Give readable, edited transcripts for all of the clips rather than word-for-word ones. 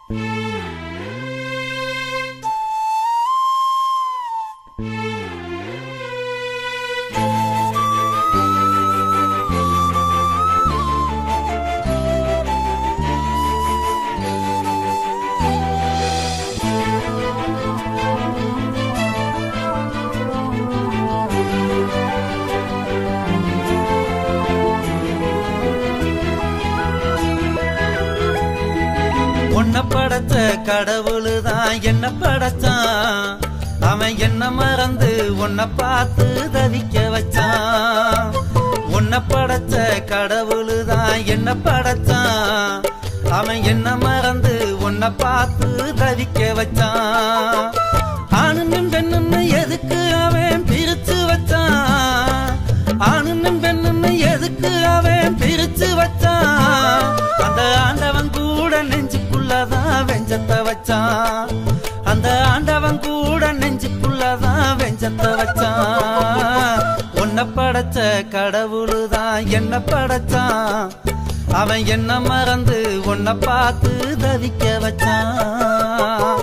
உன்னை படைச்ச கடவுளுதான் என்ன படைச்சான். அவன் என்ன மறந்து உன்னை பார்த்து தவிக்க வச்சான். உன்னை படைச்ச கடவுளுதான் என்ன படைச்சான். அவன் என்ன மறந்து உன்னை பார்த்து தவிக்க வச்சான். ஆணுன்னு பெண்ணுன்னு எதுக்கு அவன் பிரிச்சு வச்சான். ஆணுன்னு பெண்ணுன்னு எதுக்கு அவன் பிரிச்சு வச்சான். அந்த ஆண்டவன் கூட நெஞ்சுக்குள்ளதான் வெஞ்சத்தை வச்சான். அந்த ஆண்டவன் கூட நெஞ்சுக்குள்ளதான் வெஞ்சத்தை வச்சான். உன்னை படைச்ச கடவுளுதான் என்ன படைச்சான். அவன் என்ன மறந்து உன்னை பார்த்து தவிக்க வச்சான்.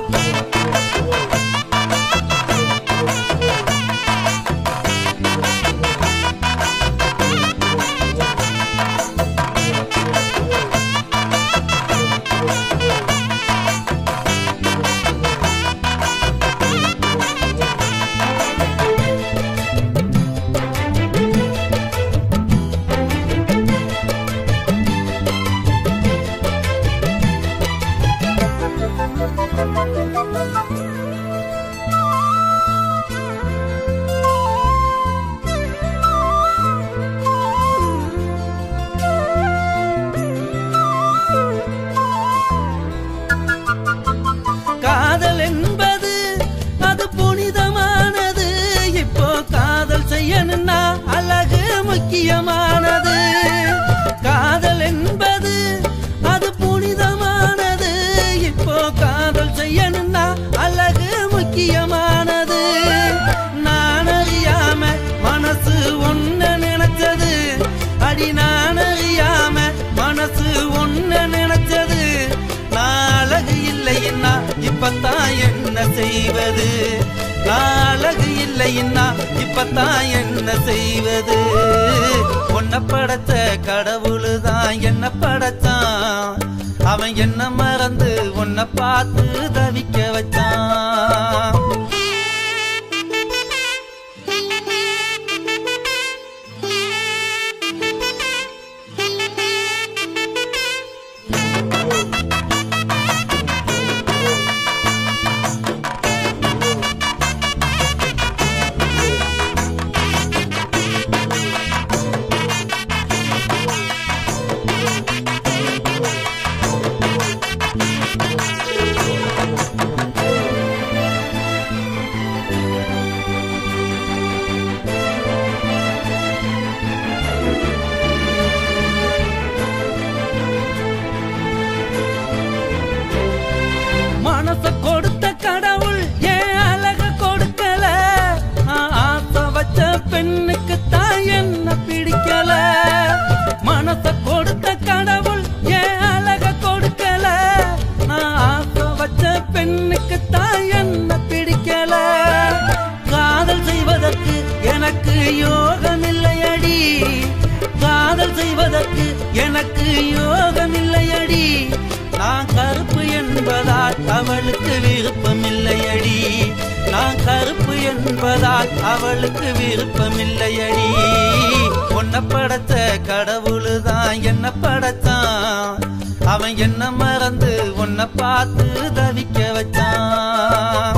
காதல் என்பது அது புனிதமானது. இப்போ காதல் செய்யணும்னா அழகு முக்கியமானது. காதல் என்பது அது புனிதமானது. இப்போ காதல் செய்யணும்னா அழகு முக்கியமானது. நான் அறியாம மனசு ஒன்ன நினைச்சது. அடி நான் அறியாம மனசு ஒன்ன நினைச்சது. நான் அழகு இல்லைன்னா இப்பத்தான் என்ன செய்வது. நான் அழகு இல்லைன்னா இப்பத்தான் என்ன செய்வது. உன்னை படைச்ச கடவுளுதான் என்ன படைச்சான். அவன் என்ன மறந்து உன்னை பார்த்து தவிக்க வச்சான். மனச கொடுத்த கடவுள் ஏன் அழக கொடுக்கல. ஆசை வச்ச பெண்ணுக்கு தான் என்ன பிடிக்கல. மனச கொடுத்த கடவுள் ஏன் அழக கொடுக்கல. ஆசை வச்ச பெண்ணுக்கு தான் என்ன பிடிக்கல. காதல் செய்வதற்கு எனக்கு யோகம் இல்லையடி. காதல் செய்வதற்கு எனக்கு யோகம் இல்லையடி. நான் கருப்பு என்பதால் அவளுக்கு விருப்பம் இல்லையடி. நான் கருப்பு என்பதால் அவளுக்கு விருப்பம் இல்லையடி. உன்னை படைச்ச கடவுளுதான் என்ன படைச்சான். அவன் என்ன மறந்து உன்னை பார்த்து தவிக்க வச்சான்.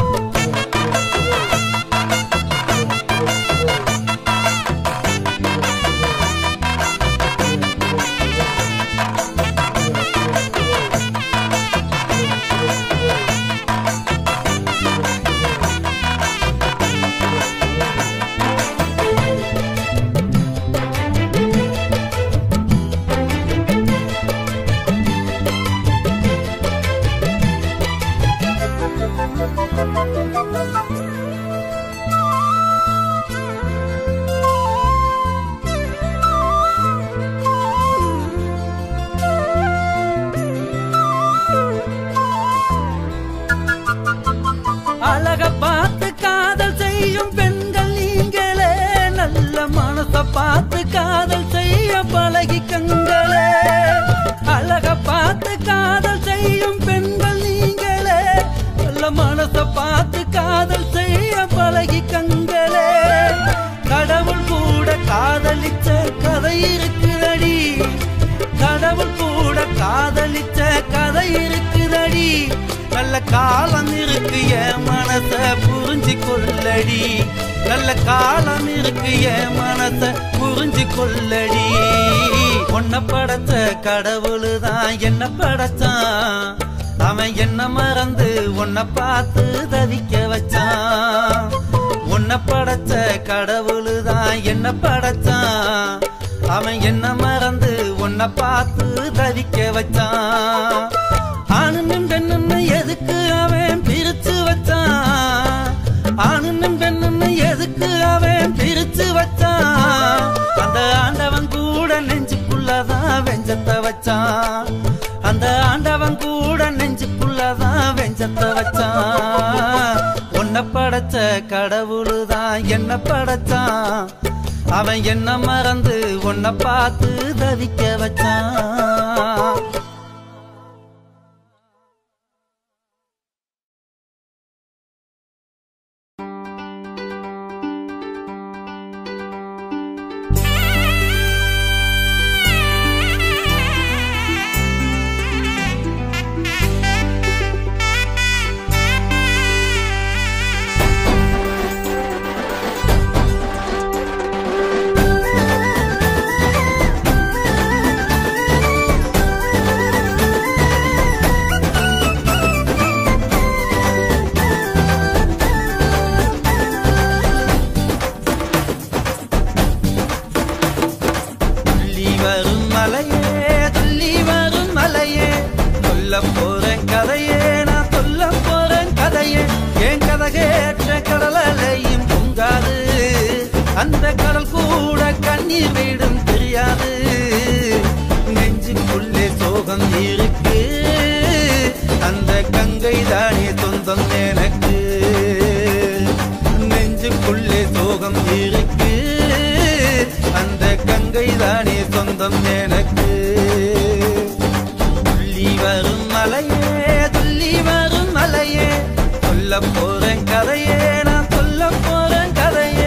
காதலிச்ச கதை இருக்குதடி நல்ல காலம் இருக்கு என் மனச புரிஞ்சு கொள்ளடி நல்ல காலம் இருக்கு என் மனச புரிஞ்சு கொள்ளடி உன்னை படைச்ச கடவுளுதான் என்ன படைச்சான் அவன் என்ன மறந்து உன்னை பார்த்து தவிக்க வச்சான் உன்னை படைச்ச கடவுளுதான் என்ன படைச்சான் அவன் என்ன மறந்து உன்னை பார்த்து தவிக்க வச்சான் ஆணுன்னு பெண்ணுன்னு எதுக்கு அவன் பிரிச்சு வச்சான் ஆணுன்னு பெண்ணுன்னு எதுக்கு அவன் பிரிச்சு வச்சான் அந்த ஆண்டவன் கூட நெஞ்சுக்குள்ளதான் வெஞ்சத்தை வச்சான் அந்த ஆண்டவன் கூட நெஞ்சுக்குள்ளதான் வெஞ்சத்தை வச்சான் உன்னை படைச்ச கடவுளுதான் என்ன படைச்சான் அவன் என்ன மறந்து உன்னை பார்த்து தவிக்க வச்சான் அந்த கடல் கூட கண்ணீர் வீடும் தெரியாது நெஞ்சுக்குள்ளே சோகம் இருக்கு அந்த கங்கை தானே சொந்தம் எனக்கு நெஞ்சுக்குள்ளே சோகம் இருக்கு அந்த கங்கை தானே சொந்தம் எனக்கு துள்ளி வரும் மலையே துள்ளி வரும் மலையே சொல்ல போறேன் கதையே நான் சொல்ல போறேன் கதையே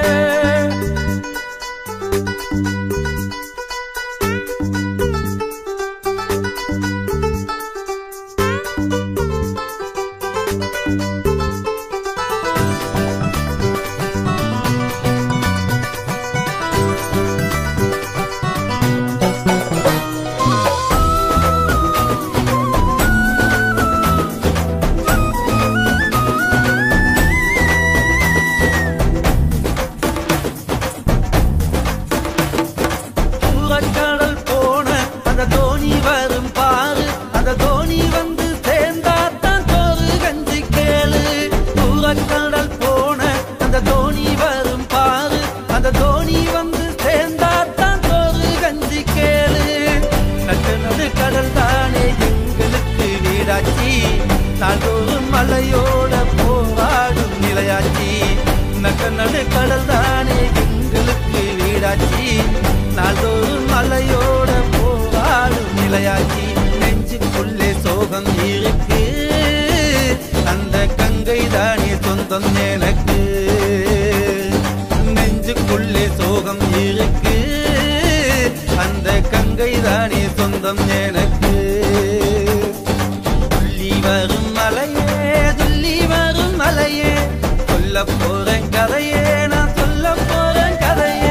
நாள்தோறும் மலையோட போராடும் நிலையாச்சி நடு கடல் தானே எங்களுக்கு வீடாச்சி நாள்தோறும் மலையோட போராடும் நிலையாச்சி நெஞ்சுக்குள்ளே சோகம் இருக்கு அந்த கங்கை தானே சொந்தம் எனக்கு நெஞ்சுக்குள்ளே சோகம் இருக்கு அந்த கங்கை தானே சொந்தம் எனக்கு வரும் மலையே துள்ளி வரும் மலையே சொல்ல போறேன் கதையே நான் சொல்ல போறேன் கதையே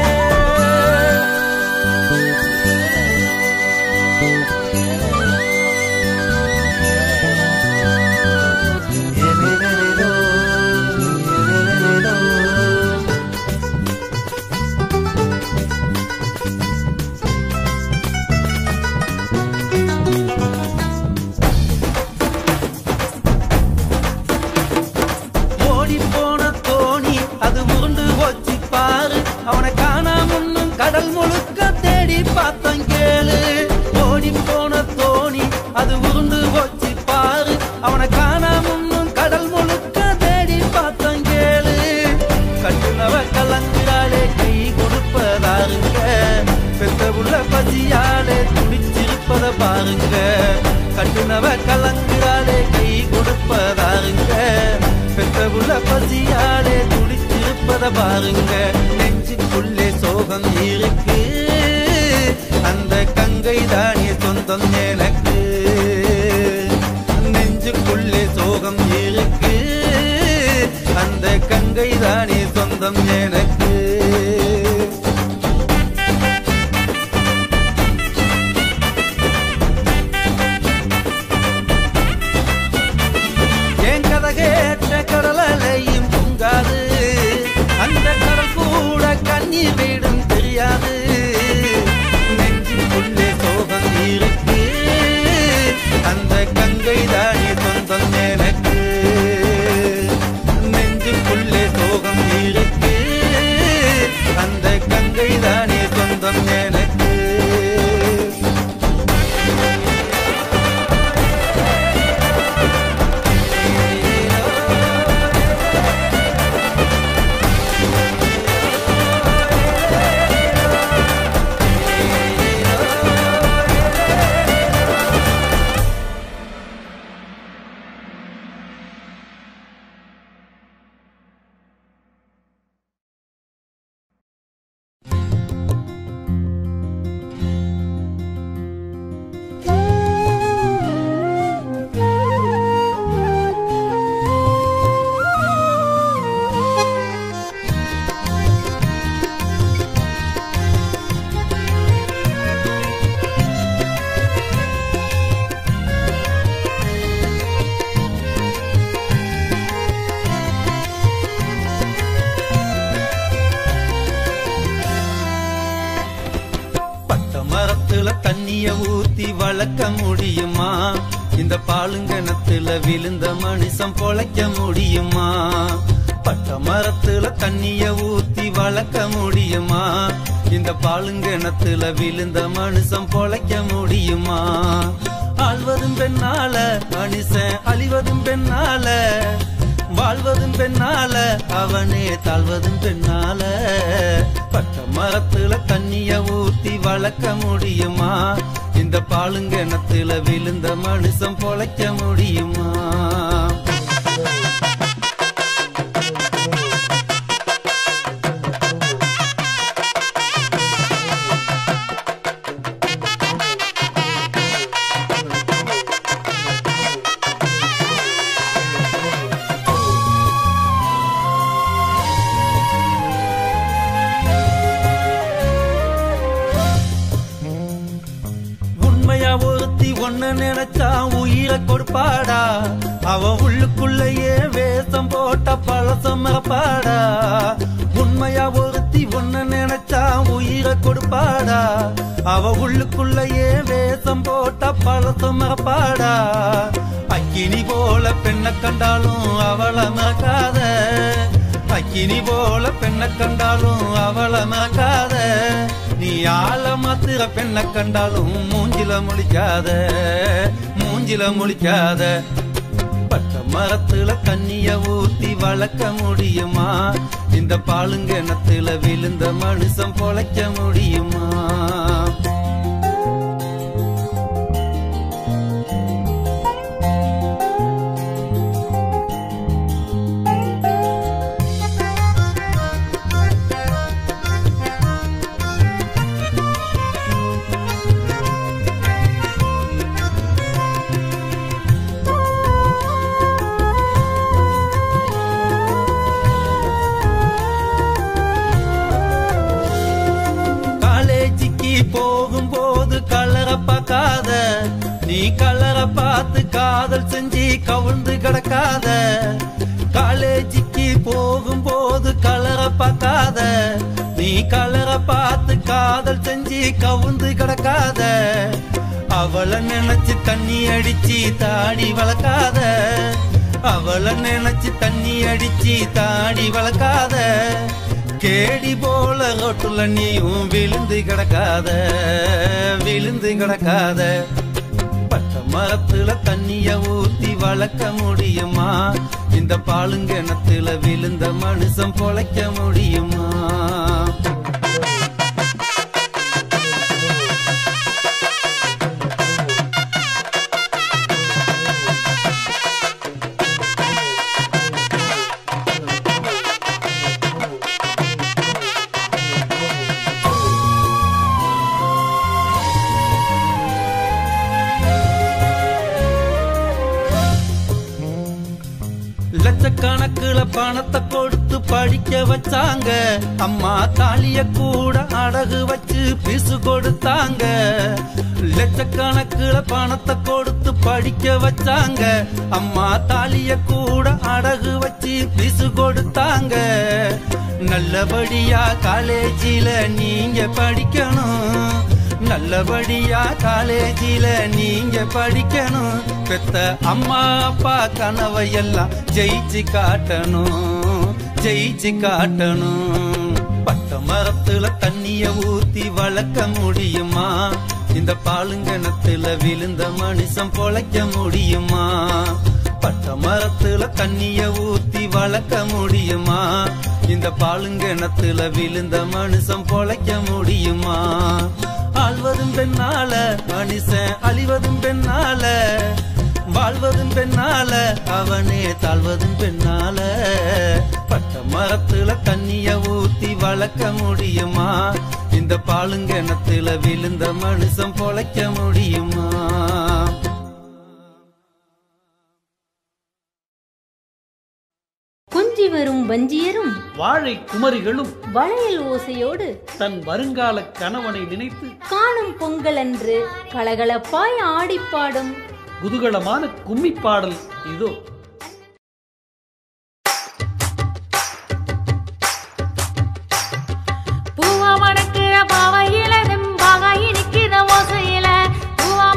அவனை காணாமன்னும் கடல் முழுக்க தேடி பார்த்தன் கேளு ஓடி போன தோணி அது உருண்டு போச்சு பாரு அவனை காணாமன்னும் கடல் முழுக்க தேடி பார்த்தன் கேளு கட்டுனவ கலங்கிறாளே கை கொடுப்பதாருங்க பெத்த உள்ள பசியாலே துடிச்சிருப்பத பாருங்க கட்டுனவ கலங்கிறாளே கை கொடுப்பதாருங்க பெத்த உள்ள பசியாலே துடிச்சிருப்பத பாருங்க நெஞ்சுக்குள்ளே சோகம் இருக்கு அந்த கங்கை தானே சொந்தம் ஊத்தி வளர்க்க முடியுமா? இந்த பாலுங்கணத்துல விழுந்த மனுஷன் பொழைக்க முடியுமா? பட்ட மரத்துல தண்ணிய ஊத்தி வளர்க்க முடியுமா? இந்த பாலுங்கணத்துல விழுந்த மனுஷன் பொழைக்க முடியுமா? ஆழ்வதும் பெண்ணால மனுஷன் அழிவதும் பெண்ணால, வாழ்வதும் பெண்ணால அவனே தாழ்வதும் பெண்ணால. பட்ட மரத்துல தண்ணிய ஊத்தி வளர்க்க முடியுமா? இந்த பாலுங்கணத்துல விழுந்த மனுஷன் பொழைக்க முடியுமா? ஒருத்தி ஒன்ன நினைச்சா உயிரை கொடுப்பாடா, அவ உள்ளுக்குள்ளேயே வேஷம் போட்ட பழசம் மறப்பாடா. உண்மையா ஒருத்தி ஒன்ன நினைச்சா உயிரை கொடுப்பாடா, அவ உள்ளுக்குள்ளேயே வேஷம் போட்ட பழசம் மறப்பாடா. அக்கினி போல பெண்ணை கண்டாலும் அவளை மறக்காத, அக்கினி போல பெண்ணை கண்டாலும் அவளை மறக்காத. நீ ஆள மாத்திர பெண்ணை கண்டாலும் மூஞ்சில முழிக்காத, மூஞ்சில முழிக்காத. பட்ட மரத்துல தண்ணிய ஊத்தி வளர்க்க முடியுமா? இந்த பாலுங்கணத்துல விழுந்த மனுஷன் பொழைக்க முடியுமா? போகும்போது கலரை பார்க்காத, நீ கலரை பார்த்து காதல் செஞ்சு கவுழ்ந்து கிடக்காத. காலேஜுக்கு போகும்போது கலரை பார்க்காத, நீ கலரை பார்த்து காதல் செஞ்சு கவுழ்ந்து கிடக்காத. அவளை நினைச்சு தண்ணி அடிச்சு தாடி வளர்க்காத, அவளை நினைச்சு தண்ணி அடிச்சு தாடி வளர்க்காத. கேடி போல ரோட்டுல நீயும் விழுந்து கிடக்காத, விழுந்து கிடக்காத. பட்ட மரத்துல தண்ணிய ஊத்தி வளர்க்க முடியுமா? இந்த பாலுங்கணத்துல விழுந்த மனுஷன் பொழைக்க முடியுமா? லட்சக்கணக்குல பணத்தை கொடுத்து படிக்க வச்சாங்க, அம்மா தாலிய கூட அடகு வச்சு பிசு கொடுத்தாங்க. லட்சக்கணக்குல பணத்தை கொடுத்து படிக்க வச்சாங்க, அம்மா தாலிய கூட அடகு வச்சு பிசு கொடுத்தாங்க. நல்லபடியா காலேஜில நீங்க படிக்கணும், நல்லபடியா காலேஜில நீங்க படிக்கணும். பெத்த அம்மா அப்பா கனவையெல்லாம் ஜெயிச்சு காட்டணும், ஜெயிச்சு காட்டணும். பட்ட மரத்துல தண்ணிய ஊத்தி வளர்க்க முடியுமா? இந்த பாலுங்கணத்துல விழுந்த மனுஷன் பொழைக்க முடியுமா? பட்ட மரத்துல தண்ணிய ஊத்தி வளர்க்க முடியுமா? இந்த பாலுங்கணத்துல விழுந்த மனுஷன் பொழைக்க முடியுமா? ஆழ்வதும் பெண்ணால மனுஷன் அழிவதும் பெண்ணால, வாழ்வதும் பெண்ணால அவனே தாழ்வதும் பெண்ணால. பட்ட மரத்துல தண்ணிய ஊத்தி வளர்க்க முடியுமா? இந்த பாலுங்கணத்துல விழுந்த மனுஷன் பொழைக்க முடியுமா? கொஞ்சி வரும் வஞ்சியரும் வாழை குமரிகளும் வளையல் ஓசையோடு தன் வருங்கால கணவனை நினைத்து காணும் பொங்கல் அன்று கலகலப்பாய் ஆடிப்பாடும் குதூகலமான கும்மி பாடல் இதோ. பூவா மணக்கிற பாவையில வெம்பாக இனிக்கிற ஓசையில, பூவா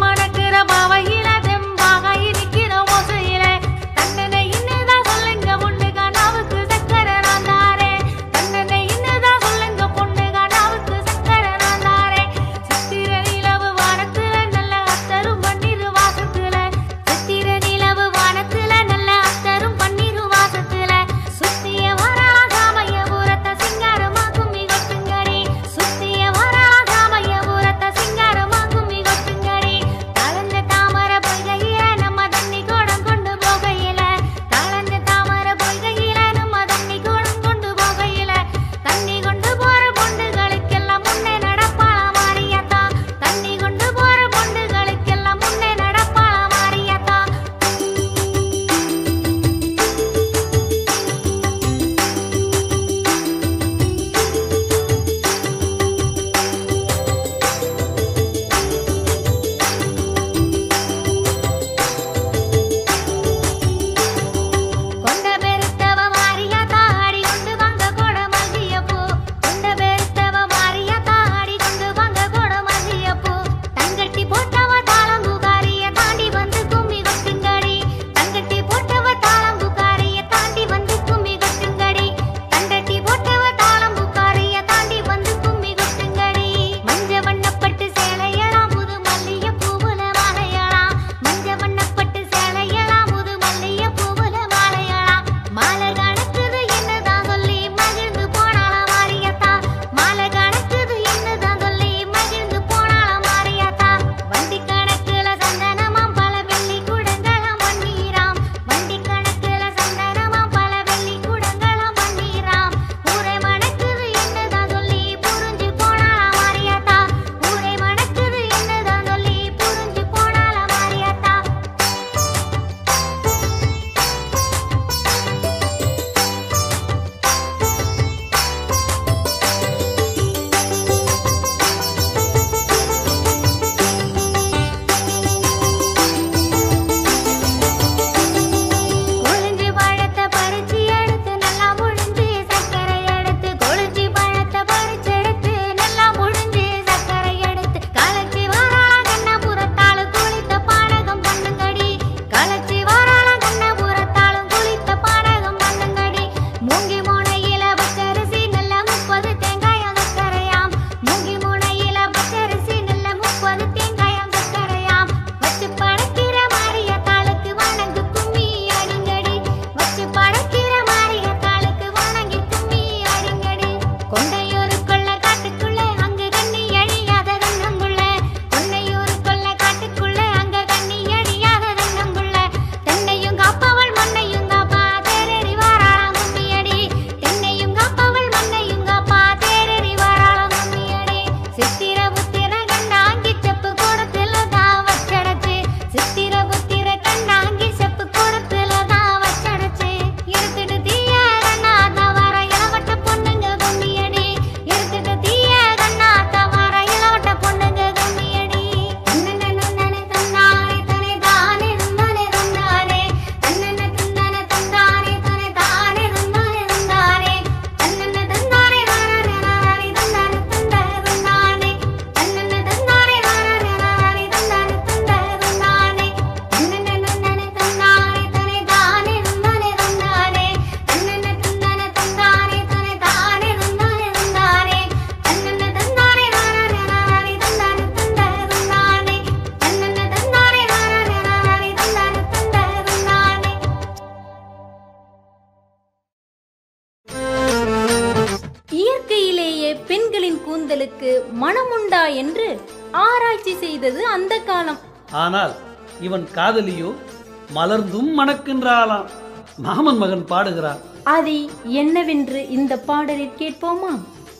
காதலுக்கு மனமுண்டா என்று ஆராய்ச்சி செய்தது அந்த காலம். ஆனால் இவன் காதலியோ மலர்ந்தும் மணக்கின்றாளாம். மாமன் மகன் பாடுகிறார். அதை என்னவென்று இந்த பாடலில் கேட்போமா?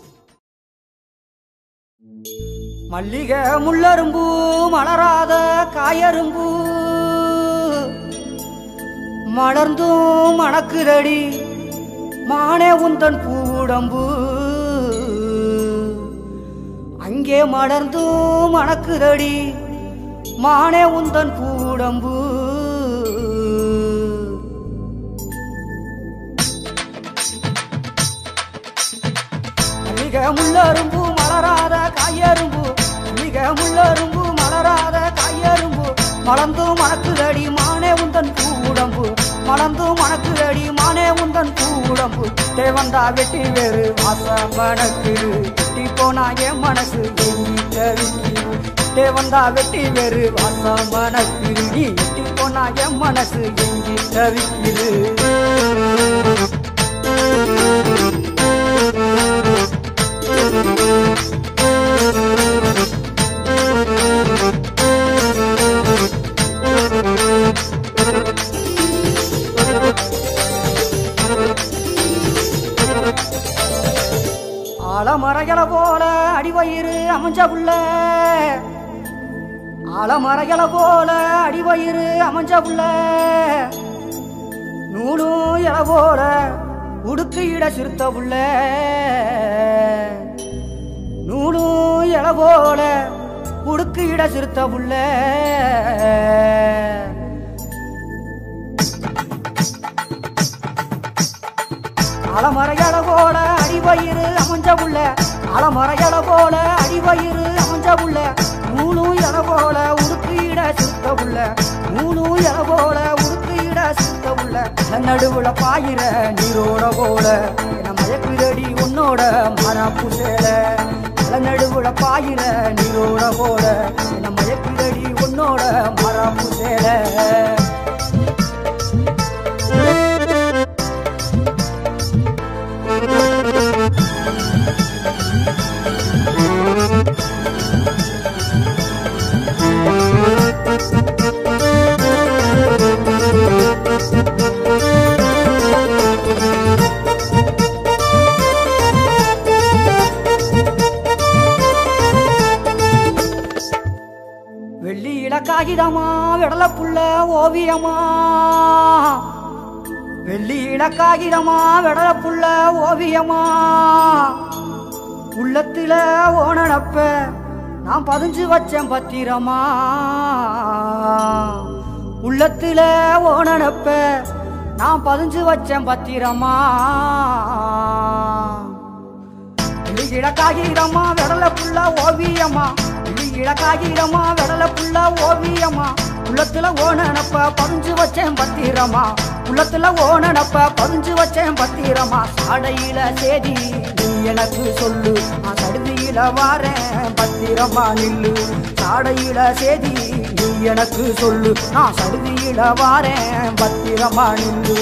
மல்லிகை முள்ளரும்பு மலராத காயரும்பு மலர்ந்தும் மணக்குதடி மானே உந்தன் பூடம்பு அங்கே மலர்ந்தும் மணக்குதடி மானே உந்தன் பூடம்பு மல்லிகை முள்ளரும்பு மலராத காயரும்பு மல்லிகை முள்ளரும்பு மலராத காயரும்பு மலர்ந்தும் மணக்குதடி மானே உந்தன் பூடம்பு மலர்ந்தும் மணக்குதடி மானே உந்தன் பூடம்பு தேவந்தா வெட்டி வேறு வாசம் மணக்குது வெட்டி போனா என் மனசு எங்கிட்டு தேவந்தா வெட்டி வேறு வாசம் மணக்குது நீ வெட்டி போனா என் மனசு எங்கிட்டு விக்குது ஆலமரைகளை போல அடிவயிறு அமைஞ்ச புள்ள ஆலமரைகளை போல அடிவயிறு அமைஞ்ச புள்ள நூலும் இல போல உடுக்கு இட சிறுத்த புள்ள நூலும் இல போல உடுக்கு இட சிறுத்த புள்ள ஆலமரையல போல அடிவயிறு அமைஞ்ச புள்ள ஆலமரையல போல அடிவயிறு அமைஞ்ச புள்ள நூலும் இல போல உடுக்கு இட சிறுத்த புள்ள நூலும் இல போல உடுக்கு இட சிறுத்த புள்ள நடுவுல பாயிர நீரோட போல என மயக்குதடி உன்னோட மரப்பு சேல நடுவுல பாயிர நீரோட போல என மயக்குதடி உன்னோட மரப்பு சேல வெள்ளி இலக்காகிதமா விடல புள்ள ஓவியமா வெள்ளி இலக்காகிதமா விடல புள்ள ஓவியமா உள்ளத்துல ஓனப்ப நான் பதிஞ்சு வச்சேன் பத்திரமா உள்ளத்துல ஓனப்ப நான் பதிஞ்சு வச்சேன் பத்திரமா வெள்ளி இலக்காகிதமா விடல புள்ள ஓவியமா இலக்காகிரமா விடல புள்ள ஓவியமா உள்ளத்துல ஓனப்ப பதிஞ்சு வச்சேன் பத்திரமா உள்ளத்துல ஓனப்ப பதிஞ்சு வச்சேன் பத்திரமா சாடையில சேதி நீ எனக்கு சொல்லு நான் சடுதியில வாரேன் பத்திரமா நில்லு சாடையில சேதி நீ எனக்கு சொல்லு நான் சடுதியில வாரேன் பத்திரமா நில்லு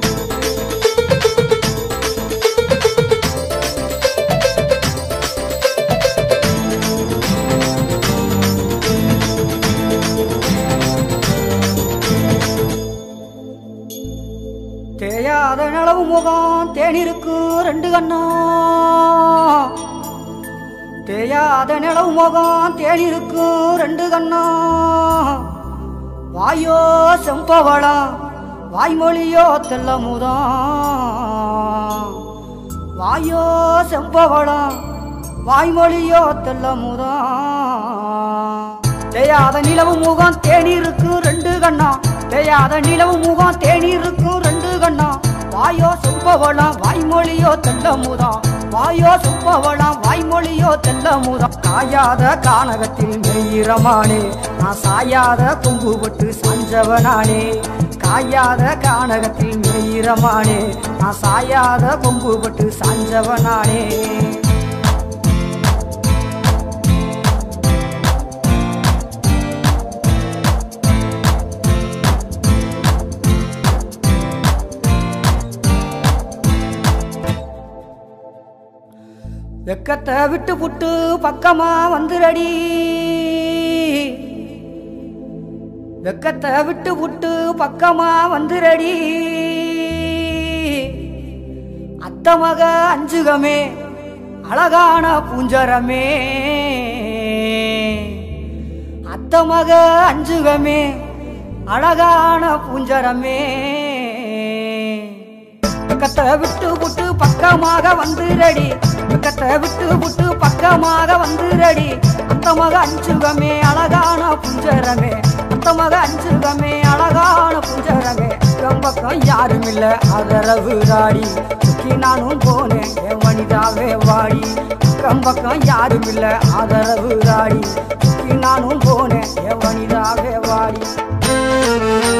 தேயாத நிலவு முகம் தேனிருக்கு ரெண்டு கண்ணா தேயாத நிலவு முகம் தேனிருக்கு ரெண்டு கண்ணா வாயோ செம்பவளா வாய்மொழியோ தெல்லமுதம் வாயோ செம்பவளா வாய்மொழியோ தெல்லமுதம் தேயாத நிலவு முகம் தேனிருக்கு ரெண்டு கண்ணா தேயாத நிலவு முகம் தேனிருக்கு ரெண்டு கண்ணா வாயோ செம்பவளம் வாய்மொழியோ தெல்லமுதம் வாயோ செம்பவளம் வாய்மொழியோ தெல்லமுதம் காயாத கானகத்தில் மெய்யிரமானே நான் சாயாத கொம்புபட்டு சாஞ்சவனானே காயாத கானகத்தில் மெய்யிரமானே நான் சாயாத கொம்புபட்டு சாஞ்சவனானே வெக்கத்தை விட்டு புட்டு பக்கமா வந்துரடி வெக்கத்தை விட்டு புட்டு பக்கமா வந்துரடி அத்த மக அஞ்சுகமே அழகான பூஞ்சரமே அத்த மக அஞ்சுகமே அழகான பூஞ்சரமே வெக்கத்தை விட்டு புட்டு பக்கமாக வந்துரடி வெக்கத்தை விட்டு புட்டு பக்கமாக வந்துரடி அத்த மக அஞ்சுகமே அழகான பூஞ்சரமே அத்த மக அஞ்சுகமே அழகான பூஞ்சரமே பக்கம் யாரும் இல்ல ஆதரவு தாடி நானும் போனேன் என் வனிதாவே வாடி பக்கம் யாரும் இல்ல ஆதரவு தாடி நானும் போனேன் என் வனிதாவே வாடி